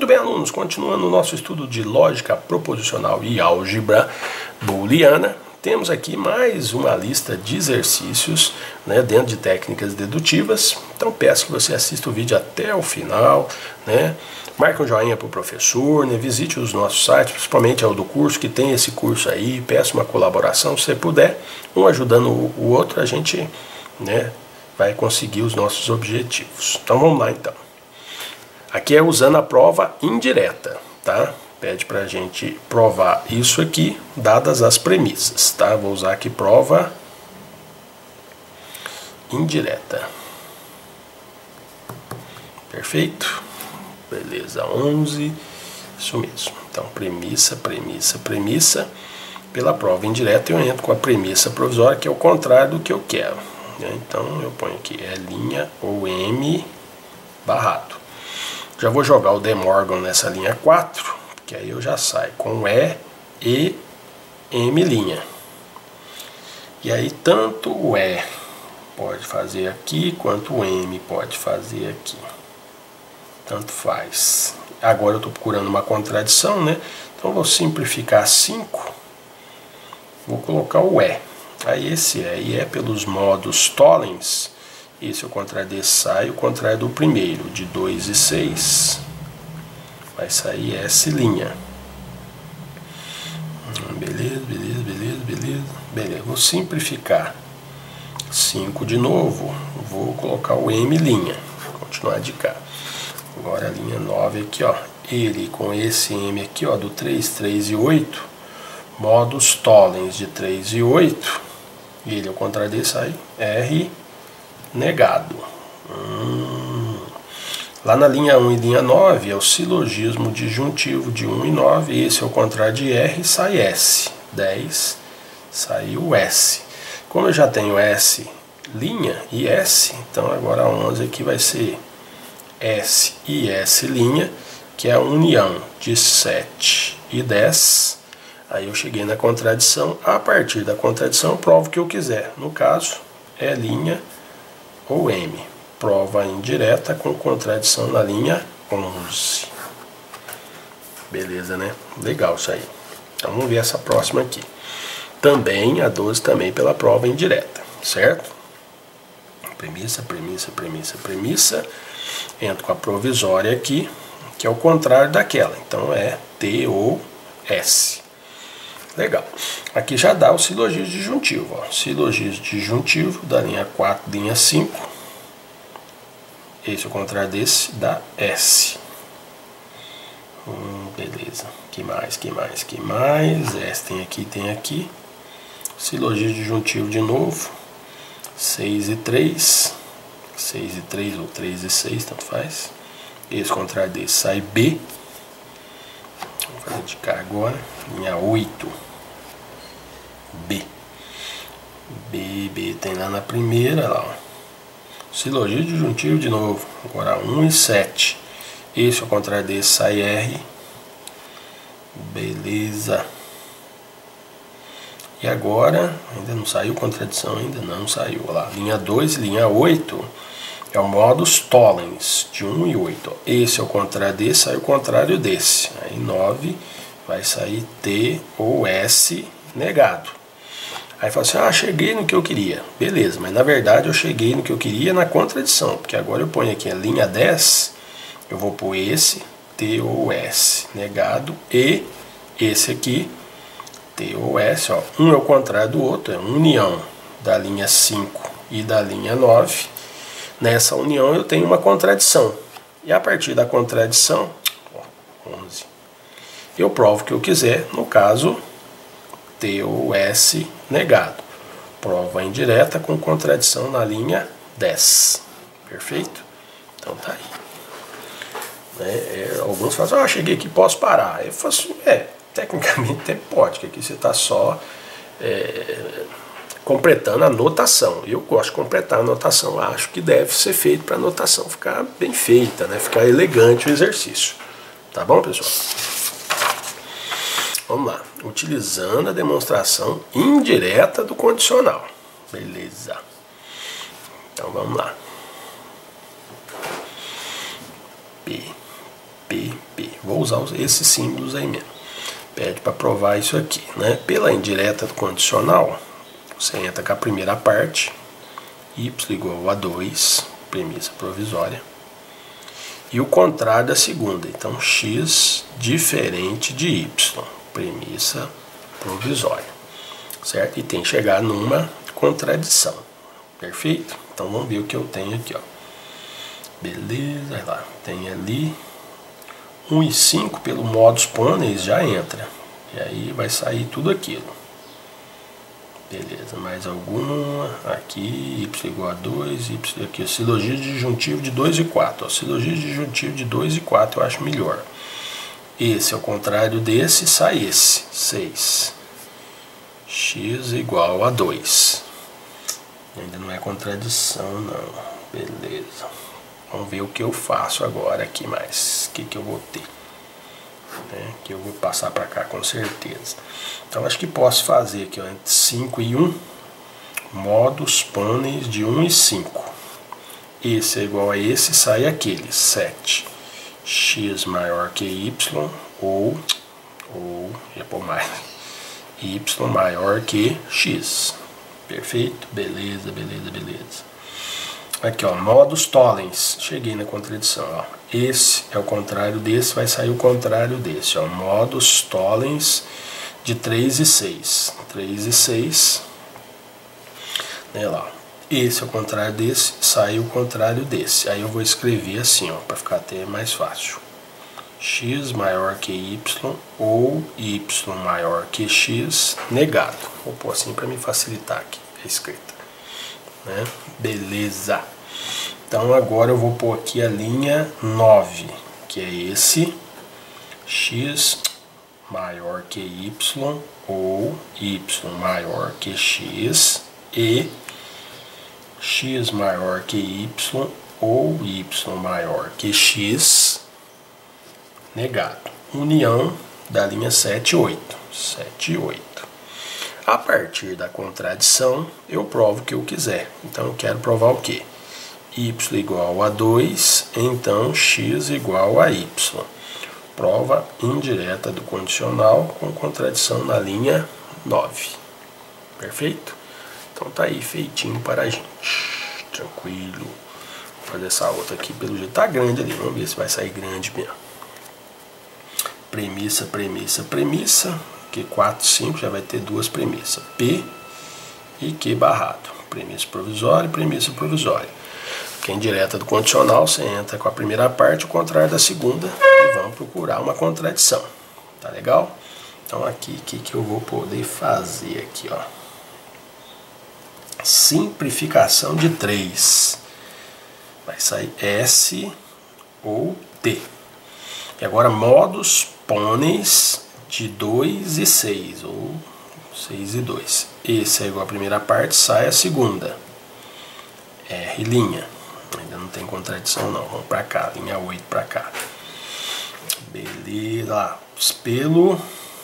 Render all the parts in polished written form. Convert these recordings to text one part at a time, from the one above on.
Muito bem, alunos, continuando o nosso estudo de lógica proposicional e álgebra booleana, temos aqui mais uma lista de exercícios, né, dentro de técnicas dedutivas. Então peço que você assista o vídeo até o final, né? Marque um joinha para o professor, né? Visite os nossos sites, principalmente o do curso, que tem esse curso aí. Peço uma colaboração, se você puder, um ajudando o outro, a gente, né, vai conseguir os nossos objetivos. Então vamos lá então. Aqui é usando a prova indireta, tá? Pede pra gente provar isso aqui, dadas as premissas, tá? Vou usar aqui prova indireta. Perfeito? Beleza, 11, isso mesmo. Então, premissa. Pela prova indireta eu entro com a premissa provisória, que é o contrário do que eu quero, né? Então, eu ponho aqui linha ou M barrado. Já vou jogar o De Morgan nessa linha 4, que aí eu já saio com E M'. E aí tanto o E pode fazer aqui, quanto o M pode fazer aqui. Tanto faz. Agora eu estou procurando uma contradição, né? Então eu vou simplificar 5. Vou colocar o E. Aí esse E é pelos modos Tollens. Esse é o contrário desse, sai o contrário do primeiro, de 2 e 6, vai sair S'. Beleza, vou simplificar 5 de novo, vou colocar o M', continuar de cá. Agora a linha 9 aqui, ó, ele com esse M aqui, ó, do 3, 3 e 8, modos Tollens de 3 e 8, ele ao contrário desse sai R negado. Lá na linha 1 e linha 9 é o silogismo disjuntivo de 1 e 9. Esse é o contrário de R, sai S. 10, saiu S. Como eu já tenho S' e S, então agora a 11 aqui vai ser S e S', que é a união de 7 e 10. Aí eu cheguei na contradição. A partir da contradição eu provo o que eu quiser. No caso, E' ou M. Prova indireta com contradição na linha 11. Beleza, né? Legal isso aí. Então vamos ver essa próxima aqui. Também a 12 também pela prova indireta, certo? Premissa. Entro com a provisória aqui, que é o contrário daquela. Então é T ou S. Legal. Aqui já dá o silogismo disjuntivo, ó. Silogismo disjuntivo da linha 4, linha 5. Esse é o contrário desse, dá S. Beleza. Que mais? S tem aqui. Silogismo disjuntivo de novo. 6 e 3. 6 e 3 ou 3 e 6, tanto faz. Esse contrário desse sai B. Vamos fazer de cá agora. Linha 8. B tem lá na primeira, lá, ó. Silogismo disjuntivo de novo. Agora 1 e 7. Esse ao contrário desse sai R. Beleza. E agora, ainda não saiu contradição, ainda não saiu. Olha lá, linha 2 e linha 8 é o modus tollens de 1 e 8. Ó. Esse ao contrário desse, sai o contrário desse. Aí 9 vai sair T ou S negado. Aí fala assim, cheguei no que eu queria. Beleza, mas na verdade eu cheguei no que eu queria na contradição. Porque agora eu ponho aqui a linha 10, eu vou pôr esse, T ou S, negado, e esse aqui, T ou S, ó. Um é o contrário do outro, é união da linha 5 e da linha 9. Nessa união eu tenho uma contradição. E a partir da contradição, ó, 11, eu provo o que eu quiser, no caso, T ou S negado. Prova indireta com contradição na linha 10. Perfeito? Então tá aí. Alguns falam assim, cheguei aqui, posso parar. Eu falo assim, tecnicamente até pode, que aqui você está só completando a notação. Eu gosto de completar a notação, acho que deve ser feito para a notação ficar bem feita, né? Ficar elegante o exercício. Tá bom, pessoal? Vamos lá, utilizando a demonstração indireta do condicional. Beleza. Então vamos lá. P. vou usar esses símbolos aí mesmo. Pede para provar isso aqui, né? Pela indireta do condicional, você entra com a primeira parte, y igual a 2, premissa provisória, e o contrário da segunda, então x diferente de y, premissa provisória, certo? E tem que chegar numa contradição, perfeito? Então vamos ver o que eu tenho aqui, ó. Beleza, vai lá, tem ali 1 e 5 pelo modus ponens já entra, e aí vai sair tudo aquilo. Beleza, mais alguma, aqui, y igual a 2, y aqui, o silogismo disjuntivo de 2 e 4, ó, silogismo disjuntivo de 2 e 4 eu acho melhor. Esse é o contrário desse, sai esse, 6, x igual a 2, ainda não é contradição não, beleza. Vamos ver o que eu faço agora aqui mais. O que eu vou ter. Que eu vou passar para cá com certeza. Então acho que posso fazer aqui, ó, entre 5 e 1. Modus ponens de 1 e 5. Esse é igual a esse, sai aquele. 7. X maior que y. Ou ia pôr mais. Y maior que x. Perfeito? Beleza, beleza, beleza. Aqui, ó, modus tollens, cheguei na contradição, ó. Esse é o contrário desse, vai sair o contrário desse, ó. Modus tollens de 3 e 6. 3 e 6, né, lá. Esse é o contrário desse, sai o contrário desse. Aí eu vou escrever assim, ó, para ficar até mais fácil. X maior que y ou y maior que x negado. Vou pôr assim para me facilitar aqui a escrita, né? Beleza. Então agora eu vou pôr aqui a linha 9, que é esse x maior que y ou y maior que x e x maior que y ou y maior que x negado. União da linha 7 e 8. 7 e 8. A partir da contradição, eu provo o que eu quiser. Então, eu quero provar o quê? Y igual a 2, então x igual a y. Prova indireta do condicional com contradição na linha 9. Perfeito? Então, tá aí feitinho para a gente. Tranquilo. Vou fazer essa outra aqui, pelo jeito tá grande ali. Vamos ver se vai sair grande mesmo. Premissa, premissa, premissa. Q 4, 5 já vai ter duas premissas, P e Q barrado. Premissa provisória e premissa provisória. Que é indireta do condicional, você entra com a primeira parte, o contrário da segunda, e vamos procurar uma contradição. Tá legal? Então aqui, o que eu vou poder fazer aqui, ó? Simplificação de 3. Vai sair S ou T. E agora modus ponens de 2 e 6, ou 6 e 2. Esse é igual a primeira parte, sai a segunda. R linha. Ainda não tem contradição não, vamos pra cá, linha 8 pra cá. Beleza, lá. Pelo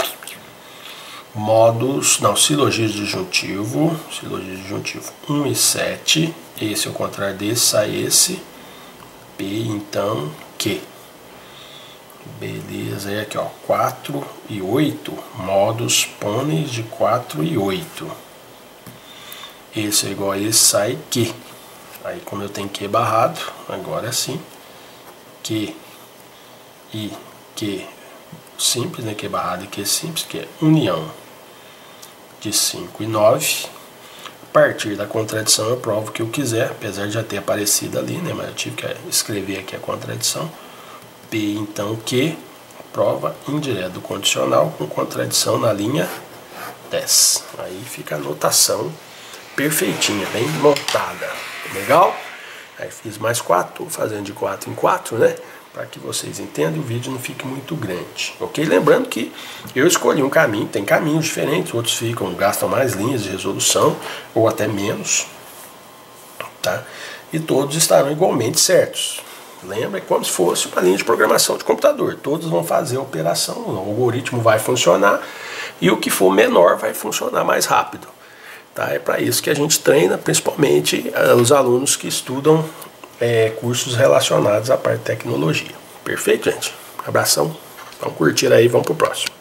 modus, não, silogismo disjuntivo, 1 e 7. Esse é o contrário desse, sai esse. P, então, Q. Beleza, e aqui ó, 4 e 8, modus ponens de 4 e 8. Esse é igual a esse, sai Q. Aí como eu tenho Q barrado, agora sim, Q e Q simples, né, Q barrado e Q simples, que é união de 5 e 9. A partir da contradição eu provo o que eu quiser, apesar de já ter aparecido ali, né, mas eu tive que escrever aqui a contradição. P, então, Q, prova indireta do condicional com contradição na linha 10. Aí fica a notação perfeitinha, bem montada. Legal? Aí fiz mais 4, estou fazendo de 4 em 4, né? Para que vocês entendam, o vídeo não fique muito grande. Ok? Lembrando que eu escolhi um caminho, tem caminhos diferentes, outros gastam mais linhas de resolução, ou até menos, tá? E todos estarão igualmente certos. Lembra? É como se fosse uma linha de programação de computador. Todos vão fazer a operação, o algoritmo vai funcionar e o que for menor vai funcionar mais rápido. Tá? É para isso que a gente treina, principalmente os alunos que estudam cursos relacionados à parte de tecnologia. Perfeito, gente? Abração. Vamos curtir aí, vamos pro próximo.